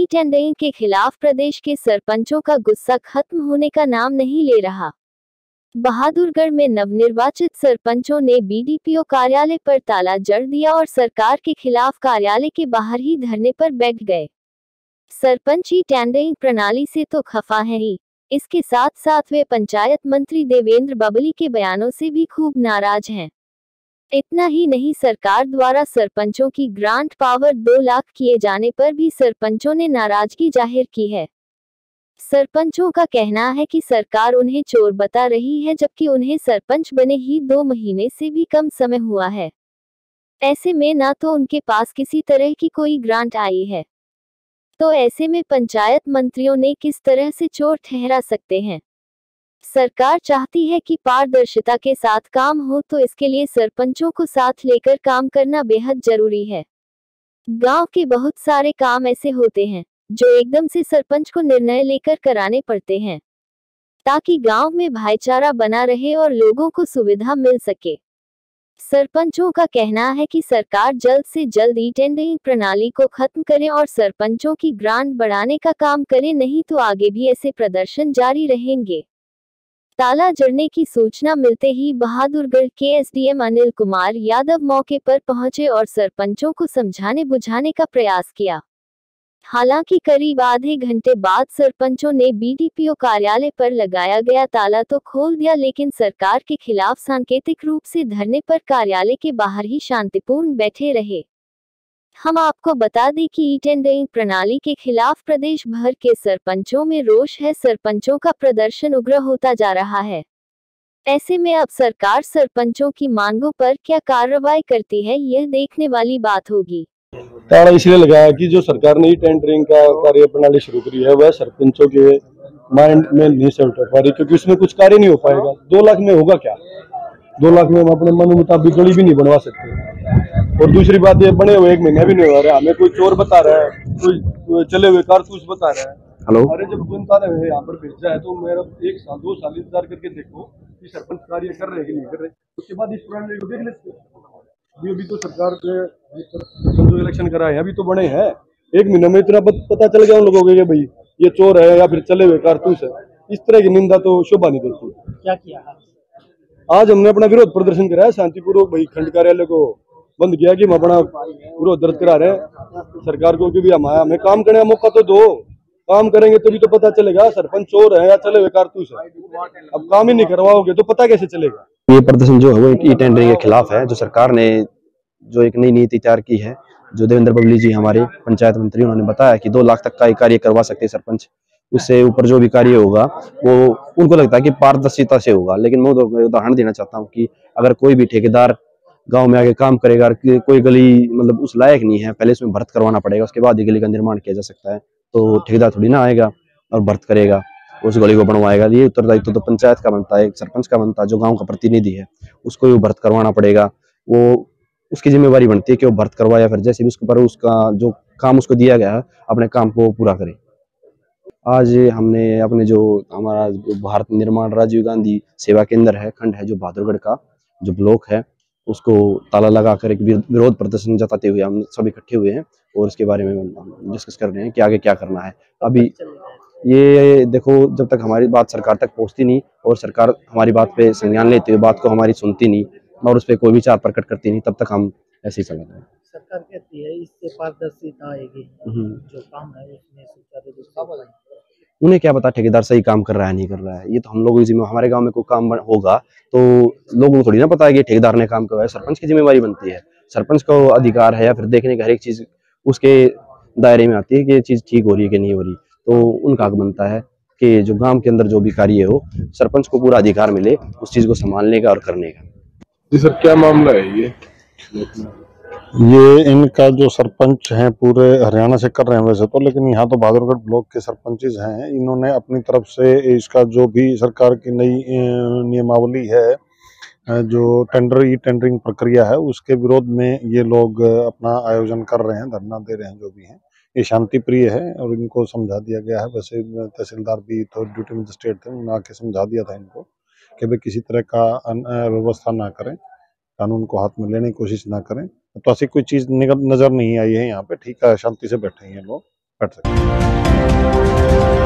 E tendering के खिलाफ प्रदेश के सरपंचों का गुस्सा खत्म होने का नाम नहीं ले रहा। बहादुरगढ़ में नवनिर्वाचित सरपंचों ने बीडीपीओ कार्यालय पर ताला जड़ दिया और सरकार के खिलाफ कार्यालय के बाहर ही धरने पर बैठ गए। सरपंच ई टेंडरिंग प्रणाली से तो खफा है ही, इसके साथ साथ वे पंचायत मंत्री देवेंद्र बबली के बयानों से भी खूब नाराज हैं। इतना ही नहीं, सरकार द्वारा सरपंचों की ग्रांट पावर 2 लाख किए जाने पर भी सरपंचों ने नाराजगी जाहिर की है। सरपंचों का कहना है कि सरकार उन्हें चोर बता रही है, जबकि उन्हें सरपंच बने ही 2 महीने से भी कम समय हुआ है। ऐसे में ना तो उनके पास किसी तरह की कोई ग्रांट आई है, तो ऐसे में पंचायत मंत्रियों ने किस तरह से चोर ठहरा सकते हैं। सरकार चाहती है कि पारदर्शिता के साथ काम हो, तो इसके लिए सरपंचों को साथ लेकर काम करना बेहद जरूरी है। गांव के बहुत सारे काम ऐसे होते हैं जो एकदम से सरपंच को निर्णय लेकर कराने पड़ते हैं, ताकि गांव में भाईचारा बना रहे और लोगों को सुविधा मिल सके। सरपंचों का कहना है कि सरकार जल्द से जल्द ई टेंडरिंग प्रणाली को खत्म करे और सरपंचों की ग्रांट बढ़ाने का काम करे, नहीं तो आगे भी ऐसे प्रदर्शन जारी रहेंगे। ताला जड़ने की सूचना मिलते ही बहादुरगढ़ के एसडीएम अनिल कुमार यादव मौके पर पहुंचे और सरपंचों को समझाने बुझाने का प्रयास किया। हालांकि करीब आधे घंटे बाद सरपंचों ने बीडीपीओ कार्यालय पर लगाया गया ताला तो खोल दिया, लेकिन सरकार के खिलाफ सांकेतिक रूप से धरने पर कार्यालय के बाहर ही शांतिपूर्ण बैठे रहे। हम आपको बता दें कि ई टेंडरिंग प्रणाली के खिलाफ प्रदेश भर के सरपंचों में रोष है। सरपंचों का प्रदर्शन उग्र होता जा रहा है। ऐसे में अब सरकार सरपंचों की मांगों पर क्या कार्रवाई करती है, यह देखने वाली बात होगी। ताला इसलिए लगाया कि जो सरकार ने ई टेंडरिंग का कार्य प्रणाली शुरू करी है वह सरपंचों के माइंड में नहीं से उठ पा रही, क्योंकि उसमें कुछ कार्य नहीं हो पाएगा। 2 लाख में होगा क्या? 2 लाख में हम अपने मन मुताबिक गली भी नहीं बनवा सकते। और दूसरी बात, ये बने हुए 1 महीना भी नहीं हो रहा है, हमें कोई चोर बता रहा है, कोई चले हुए कारतूस बता रहा है। हेलो, अरे जब जनता ने यहाँ पर भेजा है तो मेरा 1 साल 2 साल इंतजार करके देखो कि सरपंच कार्य कर रहे हैं कि नहीं कर रहे, उसके बाद इस प्रणाली को देख लेते हैं। अभी तो सरकार के इलेक्शन कराए हैं, अभी तो बने हैं, 1 महीने में इतना पता चल गया उन लोगों को कि भाई ये चोर है या फिर चले हुए कारतूस है। इस तरह की निंदा तो शोभा नहीं देती। क्या किया आज हमने अपना विरोध प्रदर्शन कराया शांतिपूर्वक, भाई खंड कार्यालय को बंद किया कि हम अपना विरोध दर्ज करा रहे हैं सरकार को, कि भी हमें काम करने का मौका तो दो। काम करेंगे तभी तो पता चलेगा सरपंच चोर है या चले हुए कारतूस है। अब काम ही नहीं करवाओगे तो पता कैसे चलेगा। ये प्रदर्शन जो है वो ई टेंडरिंग के खिलाफ है। जो सरकार ने जो एक नई नीति तैयार की है, जो देवेंद्र बबली जी हमारे पंचायत मंत्री, उन्होंने बताया कि 2 लाख तक का कार्य करवा सकते हैं सरपंच। उससे ऊपर जो भी कार्य होगा वो उनको लगता है कि पारदर्शिता से होगा। लेकिन मैं उदाहरण देना चाहता हूँ कि अगर कोई भी ठेकेदार गांव में आके काम करेगा, कोई गली मतलब उस लायक नहीं है, पहले उसमें भर्त करवाना पड़ेगा, उसके बाद ये गली का निर्माण किया जा सकता है। तो ठेकेदार थोड़ी ना आएगा और भर्त करेगा, उस गली को बनवाएगा। ये उत्तरदायित्व तो पंचायत का बनता है, एक सरपंच का बनता है, जो गांव का प्रतिनिधि है उसको ही भर्त करवाना पड़ेगा। वो उसकी जिम्मेवारी बनती है कि वो भर्त करवाए या फिर जैसे भी उसके ऊपर उसका जो काम उसको दिया गया है अपने काम को पूरा करे। आज हमने अपने जो हमारा भारत निर्माण राजीव गांधी सेवा केंद्र है, खंड है जो बहादुरगढ़ का जो ब्लॉक है, उसको ताला लगाकर एक विरोध प्रदर्शन जताते हुए हम सब इकट्ठे हुए हैं और इसके बारे में डिस्कस कर रहे हैं कि आगे क्या करना है। अभी ये देखो, जब तक हमारी बात सरकार तक पहुंचती नहीं और सरकार हमारी बात पे संज्ञान लेते हुए बात को हमारी सुनती नहीं और उस पर कोई विचार प्रकट करती नहीं, तब तक हम ऐसे ही चल रहे हैं। सरकार कहती है इससे पारदर्शिता आएगी, जो काम है उसमें सुचारू रूप से। उन्हें क्या पता ठेकेदार सही काम कर रहा है नहीं कर रहा है। ये तो हम लोगों की जिम्मेवारी, हमारे गांव में कोई काम होगा तो लोगों को थोड़ी ना पता है कि ठेकेदार ने काम करवाया। सरपंच की जिम्मेवारी बनती है, सरपंच को अधिकार है या फिर देखने की हर एक चीज उसके दायरे में आती है कि ये चीज ठीक हो रही है कि नहीं हो रही। तो उनका हक बनता है कि जो गांव के अंदर जो भी कार्य हो, सरपंच को पूरा अधिकार मिले उस चीज को संभालने का और करने का। जी सर, क्या मामला है ये इनका जो सरपंच हैं पूरे हरियाणा से कर रहे हैं वैसे तो, लेकिन यहाँ तो बहादुरगढ़ ब्लॉक के सरपंचेज हैं। इन्होंने अपनी तरफ से इसका जो भी सरकार की नई नियमावली है, जो ई टेंडरिंग प्रक्रिया है, उसके विरोध में ये लोग अपना आयोजन कर रहे हैं, धरना दे रहे हैं। जो भी हैं ये शांति प्रिय है और इनको समझा दिया गया है। वैसे तहसीलदार भी तो ड्यूटी मजिस्ट्रेट थे, उन्होंने आके समझा दिया था इनको कि भाई किसी तरह का व्यवस्था ना करें, कानून को हाथ में लेने की कोशिश ना करें। तो ऐसी कोई चीज नजर नहीं आई है यहाँ पे। ठीक है, शांति से बैठे हैं लोग। बैठ सकते हैं।